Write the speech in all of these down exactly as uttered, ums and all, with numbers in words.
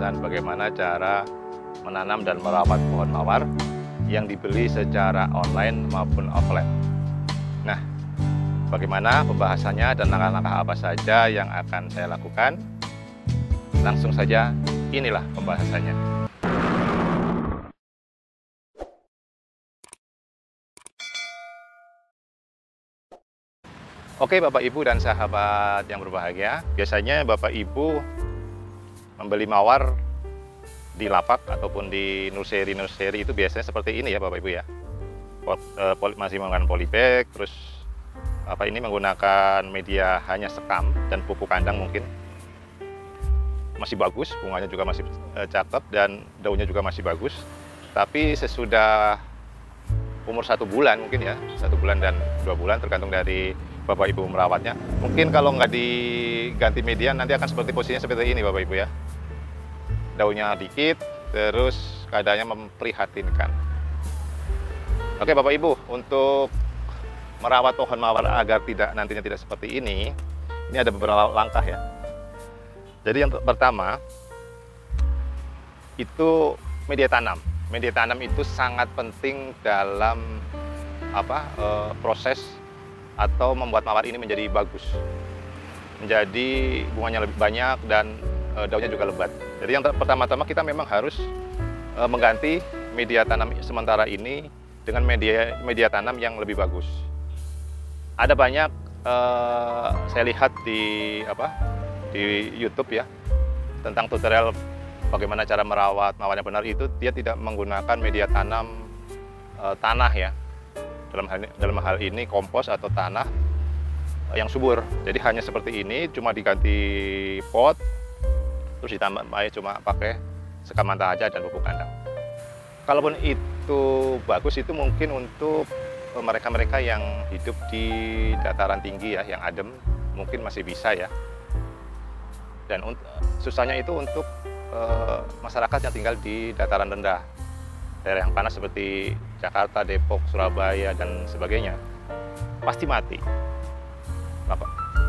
pembahasan bagaimana cara menanam dan merawat pohon mawar yang dibeli secara online maupun offline. Nah, bagaimana pembahasannya dan langkah-langkah apa saja yang akan saya lakukan? Langsung saja, inilah pembahasannya. Oke Bapak Ibu dan sahabat yang berbahagia, biasanya Bapak Ibu membeli mawar di lapak ataupun di nursery-nursery itu biasanya seperti ini ya Bapak Ibu ya. Pot, eh, poli, masih menggunakan polybag, terus apa ini menggunakan media hanya sekam dan pupuk kandang mungkin. Masih bagus, bunganya juga masih eh, cakep dan daunnya juga masih bagus. Tapi sesudah umur satu bulan mungkin ya, satu bulan dan dua bulan tergantung dari Bapak Ibu merawatnya. Mungkin kalau nggak diganti media nanti akan seperti posisinya seperti ini Bapak Ibu ya. Daunnya dikit, terus keadaannya memprihatinkan. Oke Bapak Ibu, untuk merawat pohon mawar agar tidak nantinya tidak seperti ini, ini ada beberapa langkah ya. Jadi yang pertama itu media tanam. Media tanam itu sangat penting dalam apa e, proses atau membuat mawar ini menjadi bagus, menjadi bunganya lebih banyak dan e, daunnya juga lebat. Jadi yang pertama-tama kita memang harus e, mengganti media tanam sementara ini dengan media media tanam yang lebih bagus. Ada banyak e, saya lihat di apa di YouTube ya tentang tutorial bagaimana cara merawat mawar yang benar. Itu dia tidak menggunakan media tanam e, tanah ya. Dalam hal, dalam hal ini kompos atau tanah yang subur. Jadi hanya seperti ini, cuma diganti pot, terus ditambah cuma pakai sekam mentah aja dan pupuk kandang. Kalaupun itu bagus, itu mungkin untuk mereka-mereka yang hidup di dataran tinggi ya, yang adem, mungkin masih bisa ya. Dan susahnya itu untuk uh, masyarakat yang tinggal di dataran rendah, daerah yang panas seperti Jakarta, Depok, Surabaya, dan sebagainya, pasti mati. Maka,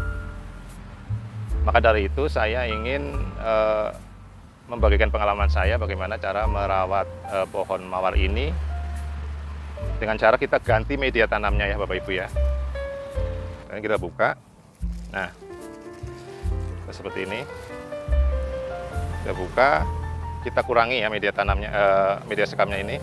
maka dari itu saya ingin uh, membagikan pengalaman saya bagaimana cara merawat uh, pohon mawar ini dengan cara kita ganti media tanamnya ya Bapak Ibu ya. Ini kita buka. Nah, seperti ini. Kita buka, kita kurangi ya media tanamnya, uh, media sekamnya ini.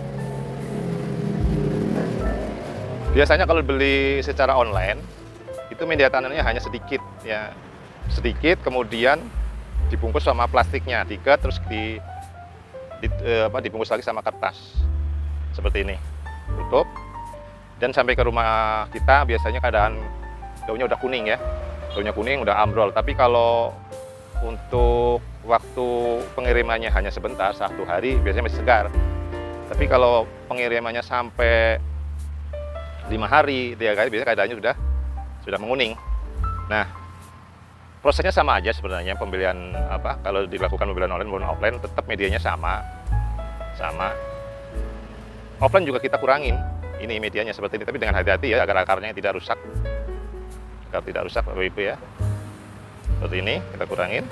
Biasanya kalau beli secara online, itu media tanamnya hanya sedikit ya, sedikit, kemudian dibungkus sama plastiknya, diikat terus di, di uh, apa, dibungkus lagi sama kertas, seperti ini, tutup. Dan sampai ke rumah kita biasanya keadaan daunnya udah kuning ya, daunnya kuning, udah ambrol. Tapi kalau untuk waktu pengirimannya hanya sebentar, satu hari, biasanya masih segar. Tapi kalau pengirimannya sampai lima hari, tiga kali, biasanya keadaannya sudah sudah menguning. Nah, prosesnya sama aja sebenarnya pembelian apa? Kalau dilakukan pembelian online maupun offline, tetap medianya sama, sama. Offline juga kita kurangin ini medianya seperti ini, tapi dengan hati-hati ya, agar akarnya tidak rusak, agar tidak rusak, Bapak Ibu ya. Seperti ini kita kurangin.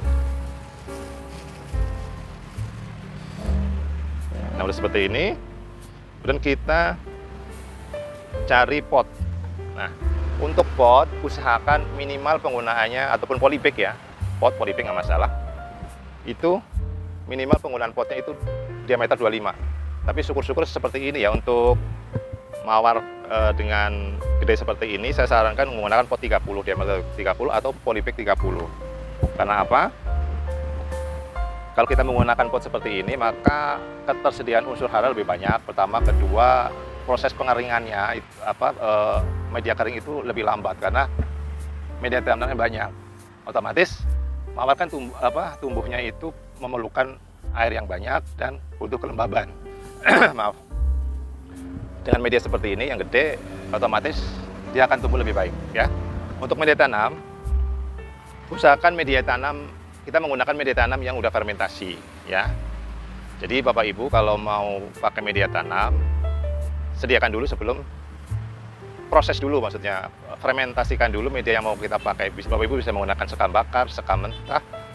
Nah, udah seperti ini, kemudian kita cari pot. Nah, untuk pot usahakan minimal penggunaannya ataupun polybag ya, pot polybag nggak masalah. Itu minimal penggunaan potnya itu diameter dua puluh lima. Tapi syukur-syukur seperti ini ya, untuk mawar e, dengan gede seperti ini saya sarankan menggunakan pot tiga puluh, diameter tiga puluh atau polybag tiga puluh. Karena apa? Kalau kita menggunakan pot seperti ini, maka ketersediaan unsur hara lebih banyak. Pertama, kedua, proses pengeringannya, itu, apa, e, media kering itu lebih lambat karena media tanamnya banyak. Otomatis, mawar kan tumbuh, apa, tumbuhnya itu memerlukan air yang banyak dan butuh kelembaban. Maaf. Dengan media seperti ini yang gede, otomatis dia akan tumbuh lebih baik. Ya. Untuk media tanam, usahakan media tanam kita menggunakan media tanam yang udah fermentasi ya. Jadi Bapak Ibu kalau mau pakai media tanam, sediakan dulu sebelum proses dulu, maksudnya fermentasikan dulu media yang mau kita pakai. Bapak Ibu bisa menggunakan sekam bakar, sekam mentah,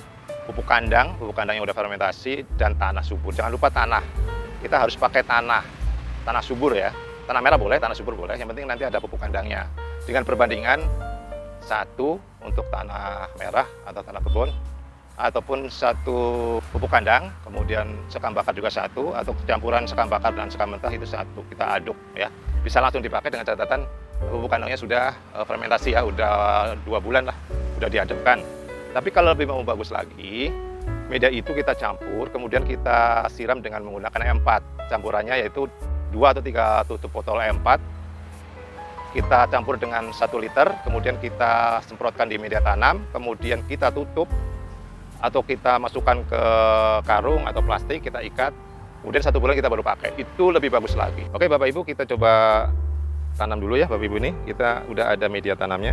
pupuk kandang, pupuk kandang yang udah fermentasi, dan tanah subur. Jangan lupa tanah. Kita harus pakai tanah, tanah subur ya. Tanah merah boleh, tanah subur boleh. Yang penting nanti ada pupuk kandangnya. Dengan perbandingan satu untuk tanah merah atau tanah kebun, ataupun satu pupuk kandang, kemudian sekam bakar juga satu, atau campuran sekam bakar dan sekam mentah itu satu. Kita aduk ya. Bisa langsung dipakai dengan catatan pupuk kandangnya sudah fermentasi ya, udah dua bulan lah, udah diadukkan. Tapi kalau lebih mau bagus lagi, media itu kita campur, kemudian kita siram dengan menggunakan M empat. Campurannya yaitu dua atau tiga tutup botol M empat. Kita campur dengan satu liter, kemudian kita semprotkan di media tanam, kemudian kita tutup atau kita masukkan ke karung atau plastik, kita ikat, kemudian satu bulan kita baru pakai. Itu lebih bagus lagi. Oke Bapak Ibu, kita coba tanam dulu ya Bapak Ibu. Ini kita udah ada media tanamnya.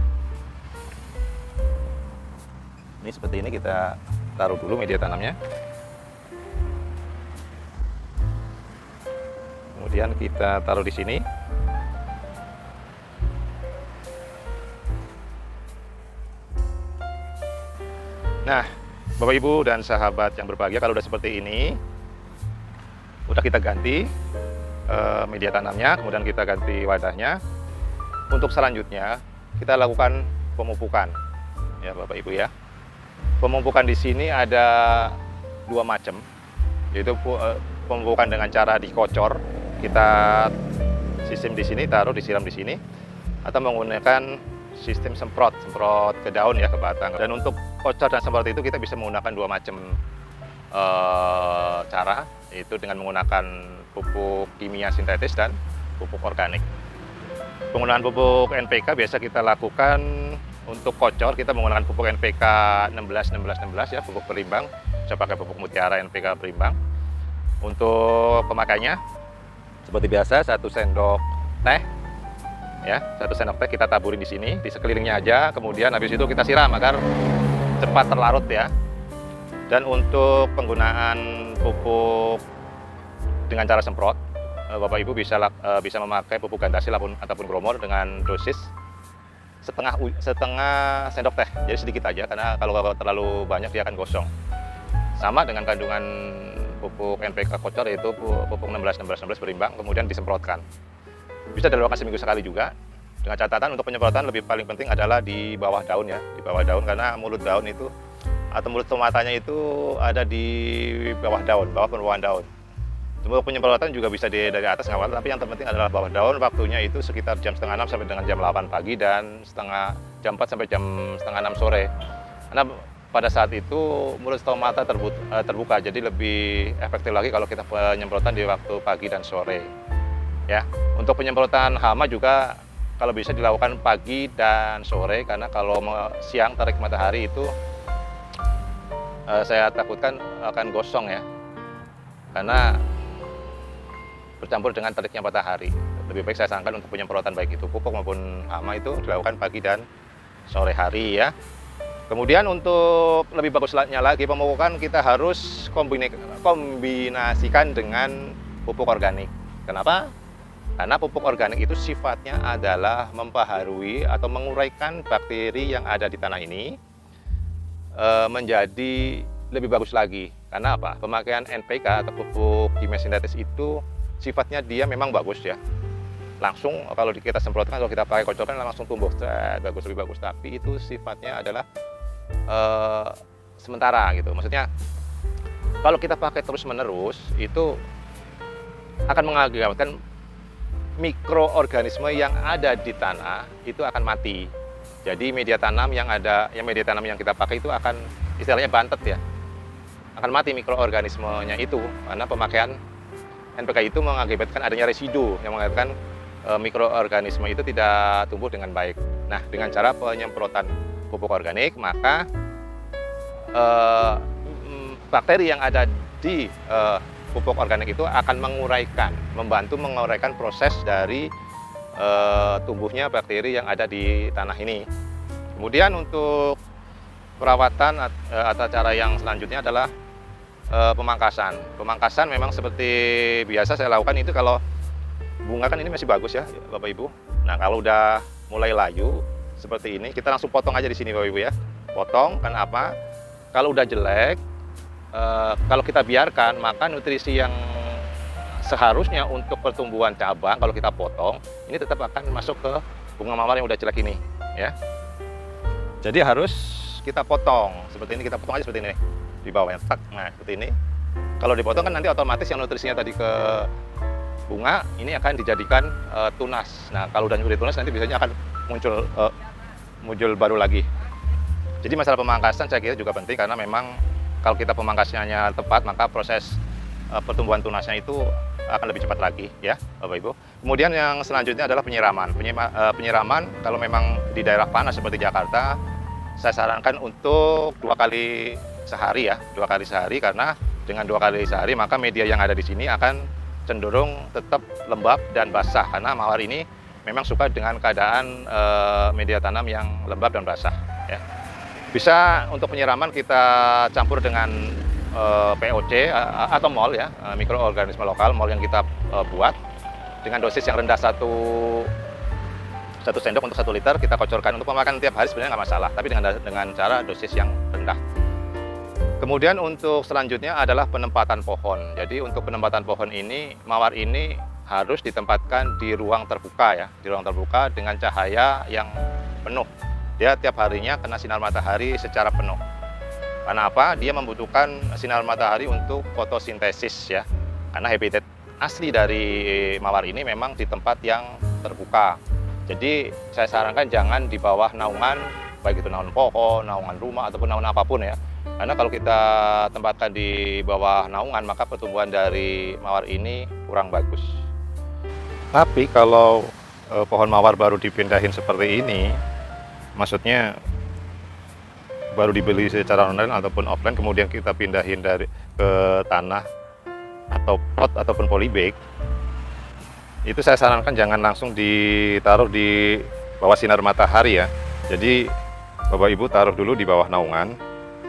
Ini seperti ini, kita taruh dulu media tanamnya. Kemudian kita taruh di sini. Nah, Bapak Ibu dan sahabat yang berbahagia, kalau udah seperti ini, udah kita ganti uh, media tanamnya, kemudian kita ganti wadahnya. Untuk selanjutnya, kita lakukan pemupukan, ya Bapak Ibu ya. Pemupukan di sini ada dua macam, yaitu pemupukan dengan cara dikocor, kita sistem di sini taruh disiram di sini, atau menggunakan sistem semprot, semprot ke daun ya, ke batang. Dan untuk kocor dan semprot itu kita bisa menggunakan dua macam e, cara, yaitu dengan menggunakan pupuk kimia sintetis dan pupuk organik. Penggunaan pupuk N P K biasa kita lakukan untuk kocor, kita menggunakan pupuk N P K enam belas enam belas enam belas ya, pupuk berimbang. Saya pakai pupuk mutiara N P K berimbang. Untuk pemakainya seperti biasa, satu sendok teh ya, satu sendok teh kita taburin di sini, di sekelilingnya aja. Kemudian habis itu kita siram agar cepat terlarut ya. Dan untuk penggunaan pupuk dengan cara semprot, Bapak Ibu bisa bisa memakai pupuk gantasil ataupun gromor dengan dosis setengah setengah sendok teh, jadi sedikit aja, karena kalau terlalu banyak dia akan gosong. Sama dengan kandungan pupuk N P K kocor, yaitu pupuk enam belas enam belas enam belas berimbang, kemudian disemprotkan. Bisa dilakukan seminggu sekali juga, dengan catatan untuk penyemprotan lebih paling penting adalah di bawah daun ya, di bawah daun, karena mulut daun itu atau mulut tomatanya itu ada di bawah daun, bawah permukaan daun. Untuk penyemprotan juga bisa di, dari atas nggak apa-apa, tapi yang terpenting adalah bawah daun. Waktunya itu sekitar jam setengah enam sampai dengan jam delapan pagi, dan setengah jam empat sampai jam setengah enam sore. Karena pada saat itu mulut stomata terbuka, terbuka, jadi lebih efektif lagi kalau kita penyemprotan di waktu pagi dan sore. Ya, untuk penyemprotan hama juga kalau bisa dilakukan pagi dan sore, karena kalau siang terik matahari itu eh, saya takutkan akan gosong ya, karena bercampur dengan teriknya matahari. Lebih baik saya sarankan untuk penyemprotan baik itu pupuk maupun hama itu dilakukan pagi dan sore hari ya. Kemudian untuk lebih bagusnya lagi pemupukan, kita harus kombinasikan dengan pupuk organik. Kenapa? Karena pupuk organik itu sifatnya adalah membaharui atau menguraikan bakteri yang ada di tanah ini e, menjadi lebih bagus lagi. Karena apa? Pemakaian N P K atau pupuk kimia sintetis itu sifatnya dia memang bagus ya, langsung kalau kita semprotkan, kalau kita pakai kocoran langsung tumbuh bagus, lebih bagus. Tapi itu sifatnya adalah uh, sementara gitu. Maksudnya kalau kita pakai terus menerus itu akan mengakibatkan mikroorganisme yang ada di tanah itu akan mati. Jadi media tanam yang ada, yang media tanam yang kita pakai itu akan istilahnya bantet ya, akan mati mikroorganismenya itu, karena pemakaian N P K itu mengakibatkan adanya residu yang mengakibatkan e, mikroorganisme itu tidak tumbuh dengan baik. Nah, dengan cara penyemprotan pupuk organik, maka e, bakteri yang ada di e, pupuk organik itu akan menguraikan, membantu menguraikan proses dari e, tumbuhnya bakteri yang ada di tanah ini. Kemudian untuk perawatan e, atau cara yang selanjutnya adalah E, pemangkasan. Pemangkasan memang seperti biasa saya lakukan itu kalau bunga kan ini masih bagus ya Bapak Ibu. Nah, kalau udah mulai layu seperti ini, kita langsung potong aja di sini Bapak Ibu ya. Potong, kan apa? Kalau udah jelek, eh, kalau kita biarkan, maka nutrisi yang seharusnya untuk pertumbuhan cabang kalau kita potong, ini tetap akan masuk ke bunga mawar yang udah jelek ini, ya. Jadi harus kita potong seperti ini, kita potong aja seperti ini di bawahnya, tak, nah seperti ini. Kalau dipotong kan nanti otomatis yang nutrisinya tadi ke bunga ini akan dijadikan uh, tunas. Nah kalau udah nyuri tunas nanti biasanya akan muncul uh, muncul baru lagi. Jadi masalah pemangkasan saya kira juga penting karena memang kalau kita pemangkasnya tepat maka proses uh, pertumbuhan tunasnya itu akan lebih cepat lagi, ya Bapak Ibu. Kemudian yang selanjutnya adalah penyiraman. Penyima, uh, penyiraman kalau memang di daerah panas seperti Jakarta, saya sarankan untuk dua kali sehari ya, dua kali sehari karena dengan dua kali sehari maka media yang ada di sini akan cenderung tetap lembab dan basah karena mawar ini memang suka dengan keadaan uh, media tanam yang lembab dan basah, ya. Bisa untuk penyiraman kita campur dengan uh, P O C uh, atau mol ya, uh, mikroorganisme lokal, mol yang kita uh, buat dengan dosis yang rendah satu satu sendok untuk satu liter kita kocorkan untuk pemakaian tiap hari sebenarnya nggak masalah, tapi dengan dengan cara dosis yang rendah. Kemudian untuk selanjutnya adalah penempatan pohon. Jadi untuk penempatan pohon ini, mawar ini harus ditempatkan di ruang terbuka ya, di ruang terbuka dengan cahaya yang penuh. Dia tiap harinya kena sinar matahari secara penuh. Karena apa? Dia membutuhkan sinar matahari untuk fotosintesis ya. Karena habitat asli dari mawar ini memang di tempat yang terbuka. Jadi saya sarankan jangan di bawah naungan, baik itu naungan pohon, naungan rumah ataupun naungan apapun ya. Karena kalau kita tempatkan di bawah naungan maka pertumbuhan dari mawar ini kurang bagus. Tapi kalau eh, pohon mawar baru dipindahin seperti ini, maksudnya baru dibeli secara online ataupun offline, kemudian kita pindahin dari ke tanah atau pot ataupun polybag, itu saya sarankan jangan langsung ditaruh di bawah sinar matahari ya. Jadi Bapak Ibu taruh dulu di bawah naungan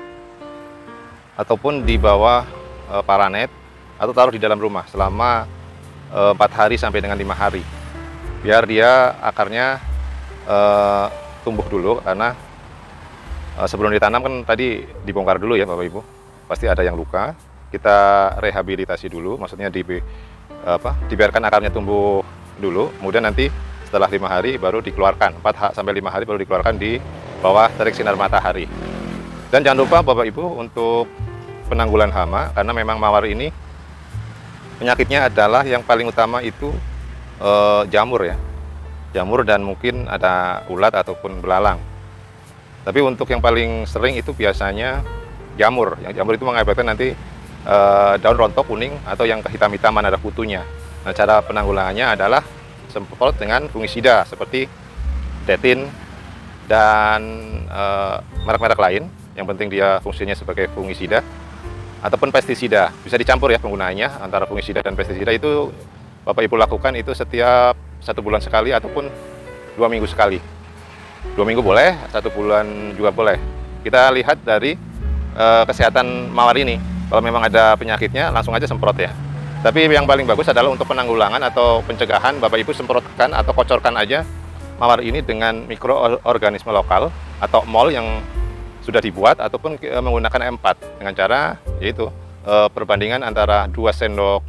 ataupun di bawah e, paranet atau taruh di dalam rumah selama empat hari sampai dengan lima hari, biar dia akarnya e, tumbuh dulu karena e, sebelum ditanam kan tadi dibongkar dulu ya Bapak Ibu, pasti ada yang luka, kita rehabilitasi dulu, maksudnya di apa dibiarkan akarnya tumbuh dulu, kemudian nanti setelah lima hari baru dikeluarkan, empat sampai lima hari baru dikeluarkan di bawah terik sinar matahari. Dan jangan lupa Bapak Ibu untuk penanggulan hama, karena memang mawar ini penyakitnya adalah yang paling utama itu e, jamur ya, jamur dan mungkin ada ulat ataupun belalang. Tapi untuk yang paling sering itu biasanya jamur. Yang jamur itu mengakibatkan nanti e, daun rontok kuning atau yang kehitam-hitaman ada kutunya. Nah, cara penanggulangannya adalah semprot dengan fungisida seperti detin dan merek-merek lain. Yang penting dia fungsinya sebagai fungisida ataupun pestisida. Bisa dicampur ya penggunaannya antara fungisida dan pestisida. Itu Bapak Ibu lakukan itu setiap satu bulan sekali ataupun dua minggu sekali. Dua minggu boleh, satu bulan juga boleh. Kita lihat dari uh, kesehatan mawar ini. Kalau memang ada penyakitnya langsung aja semprot ya. Tapi yang paling bagus adalah untuk penanggulangan atau pencegahan, Bapak Ibu semprotkan atau kocorkan aja mawar ini dengan mikroorganisme lokal atau mol yang sudah dibuat ataupun menggunakan M empat dengan cara yaitu e, perbandingan antara dua sendok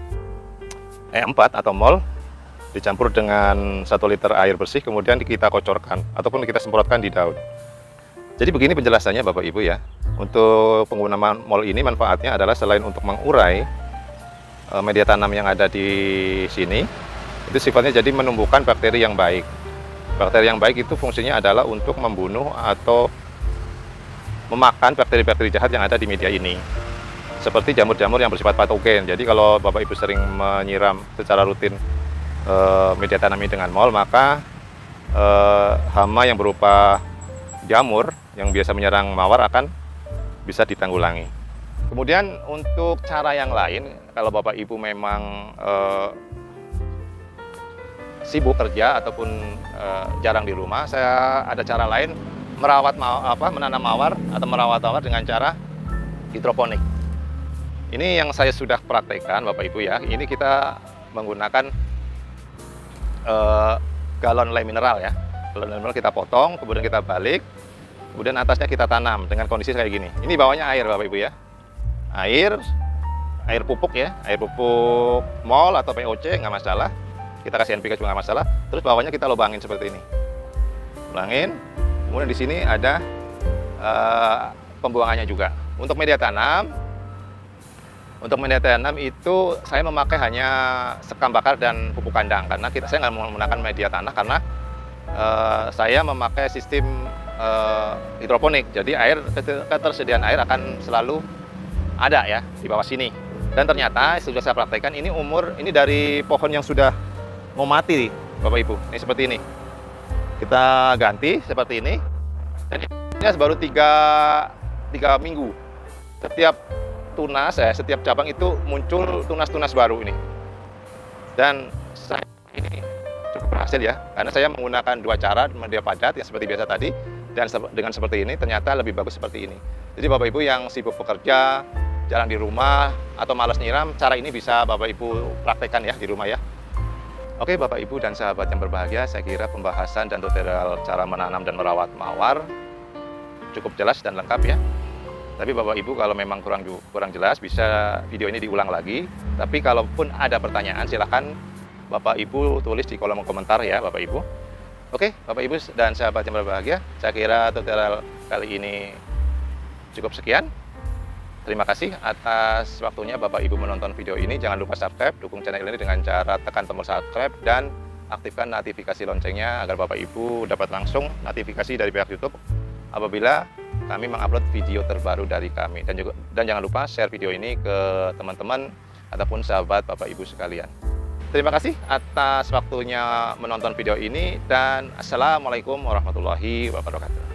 E empat atau mol dicampur dengan satu liter air bersih, kemudian kita kocorkan ataupun kita semprotkan di daun. Jadi begini penjelasannya Bapak Ibu ya. Untuk penggunaan mol ini manfaatnya adalah selain untuk mengurai e, media tanam yang ada di sini, itu sifatnya jadi menumbuhkan bakteri yang baik. Bakteri yang baik itu fungsinya adalah untuk membunuh atau memakan bakteri-bakteri jahat yang ada di media ini, seperti jamur-jamur yang bersifat patogen. Jadi kalau Bapak Ibu sering menyiram secara rutin e, media tanam ini dengan mol, maka e, hama yang berupa jamur yang biasa menyerang mawar akan bisa ditanggulangi. Kemudian untuk cara yang lain, kalau Bapak Ibu memang e, sibuk kerja ataupun e, jarang di rumah, saya ada cara lain merawat apa menanam mawar atau merawat mawar dengan cara hidroponik. Ini yang saya sudah praktekkan Bapak Ibu ya. Ini kita menggunakan uh, galon lem mineral ya. Galon lem mineral kita potong, kemudian kita balik, Kemudian atasnya kita tanam dengan kondisi kayak gini. Ini bawahnya air Bapak Ibu ya. Air, air pupuk ya, air pupuk mol atau P O C nggak masalah. Kita kasih N P K juga nggak masalah. Terus bawahnya kita lubangin seperti ini. Lubangin. Kemudian di sini ada uh, pembuangannya juga. Untuk media tanam, untuk media tanam itu saya memakai hanya sekam bakar dan pupuk kandang karena kita saya nggak menggunakan media tanah karena uh, saya memakai sistem uh, hidroponik. Jadi air ketersediaan air akan selalu ada ya di bawah sini. Dan ternyata sudah saya praktekkan ini umur ini dari pohon yang sudah mau mati Bapak Ibu. Ini seperti ini. Kita ganti seperti ini. Dan ini baru tiga, tiga minggu. Setiap tunas, eh, setiap cabang itu muncul tunas-tunas baru ini. Dan saya ini cukup berhasil ya, karena saya menggunakan dua cara media padat yang seperti biasa tadi, dan dengan seperti ini ternyata lebih bagus seperti ini. Jadi Bapak Ibu yang sibuk bekerja, jarang di rumah, atau malas nyiram, cara ini bisa Bapak Ibu praktekkan ya di rumah ya. Oke Bapak Ibu dan sahabat yang berbahagia, saya kira pembahasan dan tutorial cara menanam dan merawat mawar cukup jelas dan lengkap ya. Tapi Bapak Ibu kalau memang kurang kurang jelas bisa video ini diulang lagi. Tapi kalaupun ada pertanyaan silahkan Bapak Ibu tulis di kolom komentar ya Bapak Ibu. Oke Bapak Ibu dan sahabat yang berbahagia, saya kira tutorial kali ini cukup sekian. Terima kasih atas waktunya Bapak Ibu menonton video ini. Jangan lupa subscribe, dukung channel ini dengan cara tekan tombol subscribe dan aktifkan notifikasi loncengnya agar Bapak Ibu dapat langsung notifikasi dari pihak YouTube apabila kami mengupload video terbaru dari kami. Dan juga dan jangan lupa share video ini ke teman-teman ataupun sahabat Bapak Ibu sekalian. Terima kasih atas waktunya menonton video ini dan assalamualaikum warahmatullahi wabarakatuh.